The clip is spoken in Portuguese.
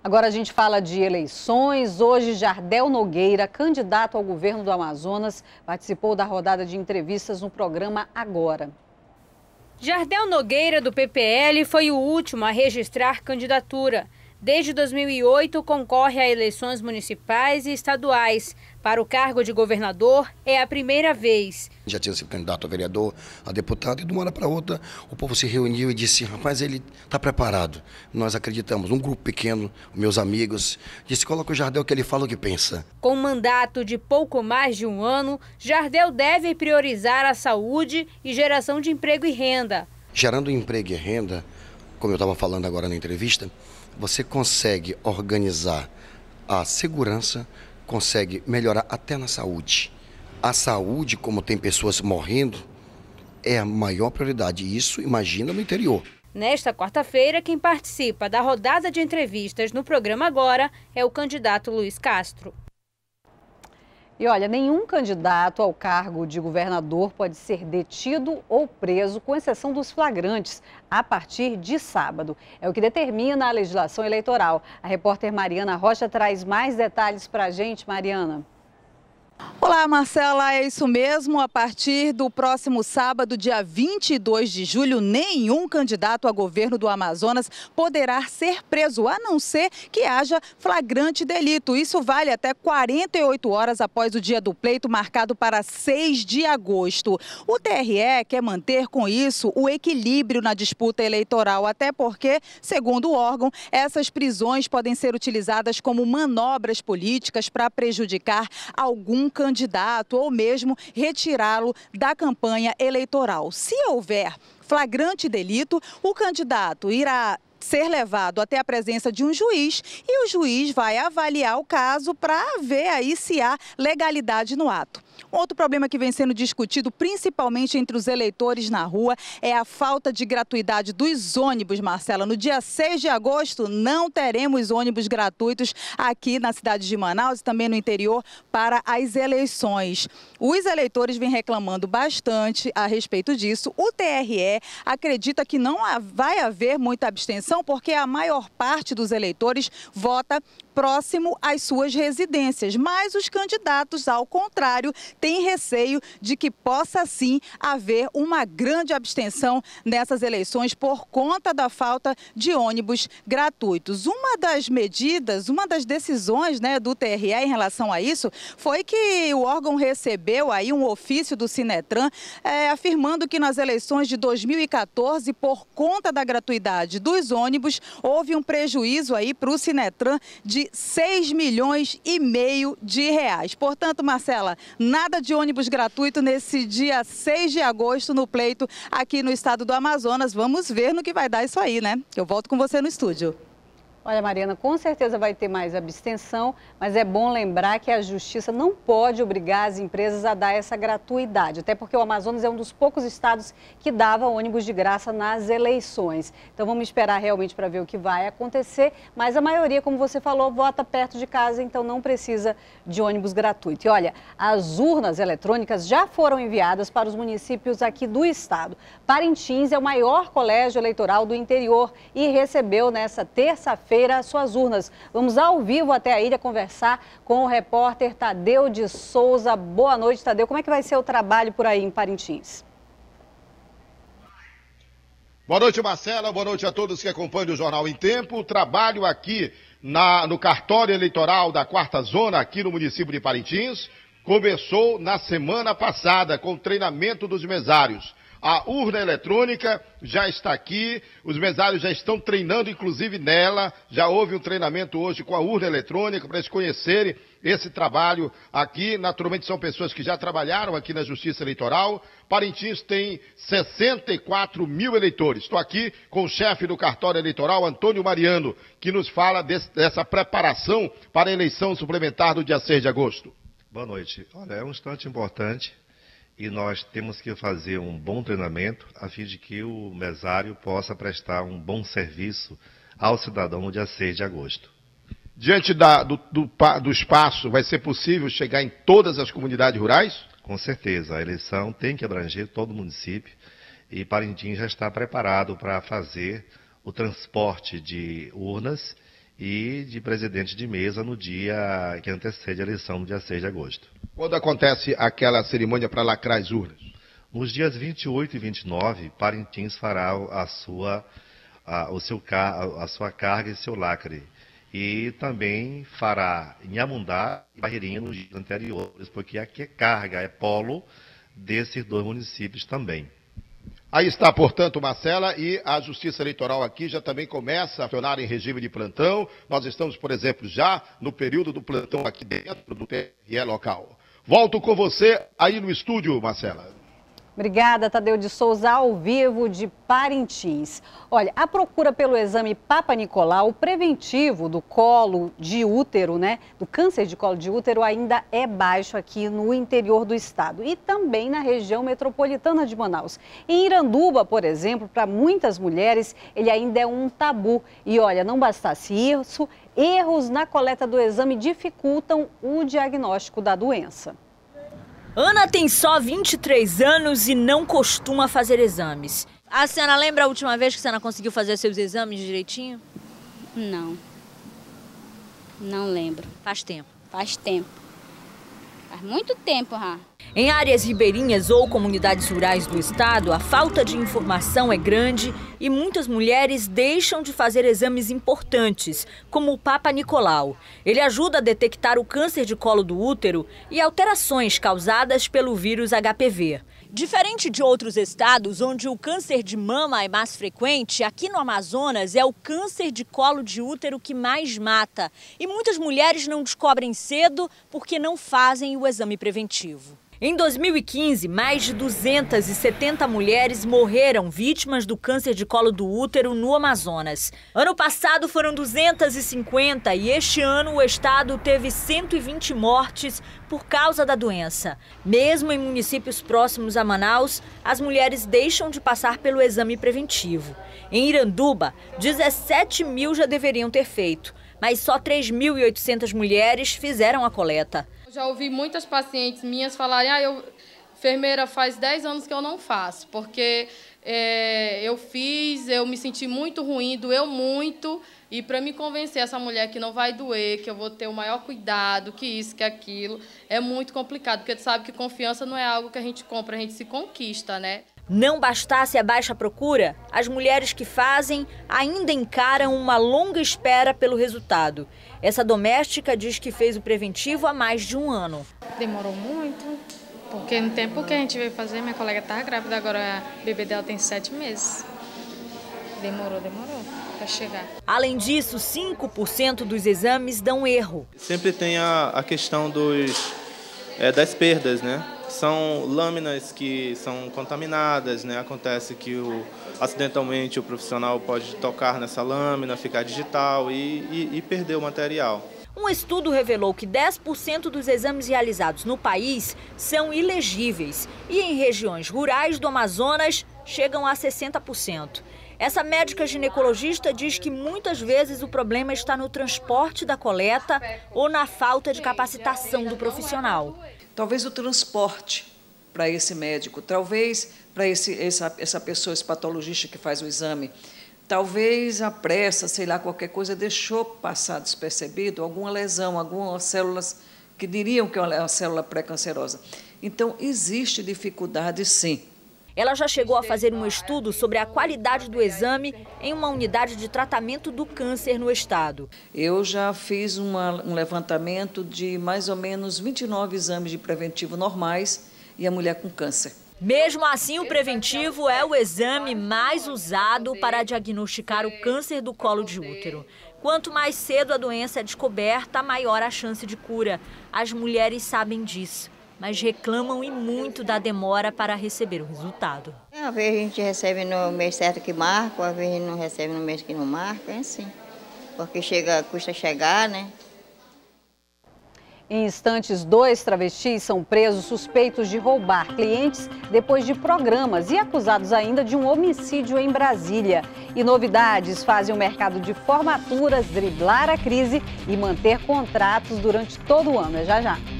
Agora a gente fala de eleições. Hoje, Jardel Nogueira, candidato ao governo do Amazonas, participou da rodada de entrevistas no programa Agora. Jardel Nogueira, do PPL, foi o último a registrar candidatura. Desde 2008, concorre a eleições municipais e estaduais. Para o cargo de governador, é a primeira vez. Já tinha sido candidato a vereador, a deputado, e de uma hora para outra o povo se reuniu e disse: rapaz, ele está preparado. Nós acreditamos, um grupo pequeno, meus amigos, disse: coloca o Jardel que ele fala o que pensa. Com um mandato de pouco mais de um ano, Jardel deve priorizar a saúde e geração de emprego e renda. Gerando emprego e renda, como eu estava falando agora na entrevista, você consegue organizar a segurança, consegue melhorar até na saúde. A saúde, como tem pessoas morrendo, é a maior prioridade. Isso, imagina, no interior. Nesta quarta-feira, quem participa da rodada de entrevistas no programa Agora é o candidato Luiz Castro. E olha, nenhum candidato ao cargo de governador pode ser detido ou preso, com exceção dos flagrantes, a partir de sábado. É o que determina a legislação eleitoral. A repórter Mariana Rocha traz mais detalhes para a gente. Mariana. Olá, Marcela, é isso mesmo. A partir do próximo sábado, dia 22 de julho, nenhum candidato a governo do Amazonas poderá ser preso, a não ser que haja flagrante delito. Isso vale até 48 horas após o dia do pleito, marcado para 6 de agosto. O TRE quer manter com isso o equilíbrio na disputa eleitoral, até porque, segundo o órgão, essas prisões podem ser utilizadas como manobras políticas para prejudicar algum candidato ou mesmo retirá-lo da campanha eleitoral. Se houver flagrante delito, o candidato irá ser levado até a presença de um juiz e o juiz vai avaliar o caso para ver aí se há legalidade no ato. Outro problema que vem sendo discutido, principalmente entre os eleitores na rua, é a falta de gratuidade dos ônibus, Marcela. No dia 6 de agosto, não teremos ônibus gratuitos aqui na cidade de Manaus e também no interior para as eleições. Os eleitores vêm reclamando bastante a respeito disso. O TRE acredita que não vai haver muita abstenção porque a maior parte dos eleitores vota próximo às suas residências, mas os candidatos, ao contrário, têm receio de que possa sim haver uma grande abstenção nessas eleições por conta da falta de ônibus gratuitos. Uma das medidas, uma das decisões, do TRE em relação a isso foi que o órgão recebeu aí um ofício do Sinetran afirmando que nas eleições de 2014, por conta da gratuidade dos ônibus, houve um prejuízo aí para o Sinetran de 6,5 milhões de reais. Portanto, Marcela, nada de ônibus gratuito nesse dia 6 de agosto no pleito aqui no estado do Amazonas. Vamos ver no que vai dar isso aí, né? Eu volto com você no estúdio. Olha, Mariana, com certeza vai ter mais abstenção, mas é bom lembrar que a Justiça não pode obrigar as empresas a dar essa gratuidade, até porque o Amazonas é um dos poucos estados que dava ônibus de graça nas eleições. Então vamos esperar realmente para ver o que vai acontecer, mas a maioria, como você falou, vota perto de casa, então não precisa de ônibus gratuito. E olha, as urnas eletrônicas já foram enviadas para os municípios aqui do estado. Parintins é o maior colégio eleitoral do interior e recebeu nessa terça-feira suas urnas. Vamos ao vivo até a ilha conversar com o repórter Tadeu de Souza. Boa noite, Tadeu. Como é que vai ser o trabalho por aí em Parintins? Boa noite, Marcela. Boa noite a todos que acompanham o Jornal em Tempo. O trabalho aqui no cartório eleitoral da 4ª Zona, aqui no município de Parintins, começou na semana passada com o treinamento dos mesários. A urna eletrônica já está aqui, os mesários já estão treinando, inclusive nela. Já houve um treinamento hoje com a urna eletrônica para eles conhecerem esse trabalho aqui. Naturalmente são pessoas que já trabalharam aqui na Justiça Eleitoral. Parintins tem 64 mil eleitores. Estou aqui com o chefe do cartório eleitoral, Antônio Mariano, que nos fala dessa preparação para a eleição suplementar do dia 6 de agosto. Boa noite. Olha, é um instante importante. E nós temos que fazer um bom treinamento a fim de que o mesário possa prestar um bom serviço ao cidadão no dia 6 de agosto. Diante do espaço, vai ser possível chegar em todas as comunidades rurais? Com certeza, a eleição tem que abranger todo o município e Parintins já está preparado para fazer o transporte de urnas e de presidente de mesa no dia que antecede a eleição, no dia 6 de agosto. Quando acontece aquela cerimônia para lacrar as urnas? Nos dias 28 e 29, Parintins fará a sua carga e seu lacre. E também fará Inhamundá e Barreirinha nos dias anteriores, porque aqui é carga, é polo desses dois municípios também. Aí está, portanto, Marcela, e a Justiça Eleitoral aqui já também começa a funcionar em regime de plantão. Nós estamos, por exemplo, já no período do plantão aqui dentro do TRE local. Volto com você aí no estúdio, Marcela. Obrigada, Tadeu de Souza, ao vivo de Parintins. Olha, a procura pelo exame Papa Nicolau preventivo do colo de útero, do câncer de colo de útero, ainda é baixo aqui no interior do estado e também na região metropolitana de Manaus. Em Iranduba, por exemplo, para muitas mulheres, ele ainda é um tabu. E olha, não bastasse isso, erros na coleta do exame dificultam o diagnóstico da doença. Ana tem só 23 anos e não costuma fazer exames. A senhora lembra a última vez que a senhora conseguiu fazer seus exames direitinho? Não. Não lembro. Faz tempo? Faz tempo. Faz muito tempo, já. Em áreas ribeirinhas ou comunidades rurais do estado, a falta de informação é grande e muitas mulheres deixam de fazer exames importantes, como o Papa Nicolau. Ele ajuda a detectar o câncer de colo do útero e alterações causadas pelo vírus HPV. Diferente de outros estados onde o câncer de mama é mais frequente, aqui no Amazonas é o câncer de colo de útero que mais mata. E muitas mulheres não descobrem cedo porque não fazem o exame preventivo. Em 2015, mais de 270 mulheres morreram vítimas do câncer de colo do útero no Amazonas. Ano passado foram 250 e este ano o estado teve 120 mortes por causa da doença. Mesmo em municípios próximos a Manaus, as mulheres deixam de passar pelo exame preventivo. Em Iranduba, 17 mil já deveriam ter feito, mas só 3.800 mulheres fizeram a coleta. Já ouvi muitas pacientes minhas falarem, enfermeira, faz 10 anos que eu não faço, porque eu me senti muito ruim, doeu muito, e para me convencer essa mulher que não vai doer, que eu vou ter o maior cuidado, que isso, que aquilo, é muito complicado, porque tu sabe que confiança não é algo que a gente compra, a gente se conquista, né? Não bastasse a baixa procura, as mulheres que fazem ainda encaram uma longa espera pelo resultado. Essa doméstica diz que fez o preventivo há mais de um ano. Demorou muito, porque no tempo que a gente veio fazer, minha colega estava grávida, agora a bebê dela tem 7 meses. Demorou para chegar. Além disso, 5% dos exames dão erro. Sempre tem a questão das perdas, né? São lâminas que são contaminadas, né? Acontece que acidentalmente o profissional pode tocar nessa lâmina, ficar digital e perder o material. Um estudo revelou que 10% dos exames realizados no país são ilegíveis e em regiões rurais do Amazonas chegam a 60%. Essa médica ginecologista diz que muitas vezes o problema está no transporte da coleta ou na falta de capacitação do profissional. Talvez o transporte para esse médico, talvez para essa pessoa, esse patologista que faz o exame, talvez a pressa, sei lá, qualquer coisa, deixou passar despercebido alguma lesão, algumas células que diriam que é uma célula pré-cancerosa. Então, existe dificuldade, sim. Ela já chegou a fazer um estudo sobre a qualidade do exame em uma unidade de tratamento do câncer no estado. Eu já fiz um levantamento de mais ou menos 29 exames de preventivo normais e a mulher com câncer. Mesmo assim, o preventivo é o exame mais usado para diagnosticar o câncer do colo de útero. Quanto mais cedo a doença é descoberta, maior a chance de cura. As mulheres sabem disso, mas reclamam e muito da demora para receber o resultado. Às vezes a gente recebe no mês certo que marca, às vezes não recebe no mês que não marca, é assim. Porque custa chegar, né? Em instantes, 2 travestis são presos suspeitos de roubar clientes depois de programas e acusados ainda de um homicídio em Brasília. E novidades fazem o mercado de formaturas driblar a crise e manter contratos durante todo o ano. É já já.